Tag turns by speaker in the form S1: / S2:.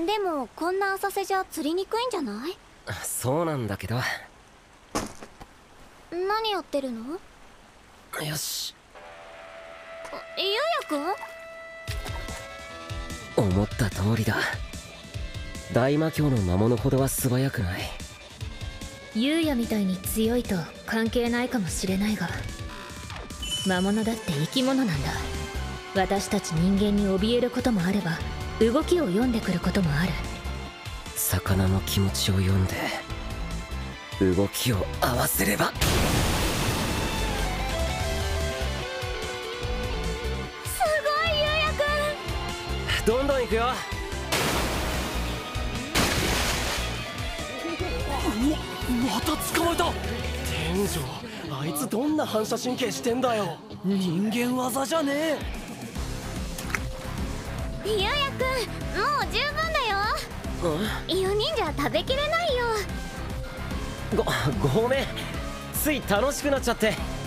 S1: でもこんな浅瀬じゃ釣りにくいんじゃない？
S2: そうなんだけど。
S1: 何やってるの？
S2: よし。
S1: ゆうやくん？
S2: 思った通りだ。大魔教の魔物ほどは素早くない。
S3: ゆうやみたいに強いと関係ないかもしれないが、魔物だって生き物なんだ。私たち人間に怯えることもあれば、動きを読んでくることもある。
S2: 魚の気持ちを読んで動きを合わせれば。
S1: すごい、ゆうやくん。
S2: どんどん行くよ。また捕まえた。天井、あいつどんな反射神経してんだよ。人間技じゃねえ。
S1: ゆうやくん、もう十分だよ。4人じゃ食べきれないよ。
S2: ごめん、つい楽しくなっちゃって。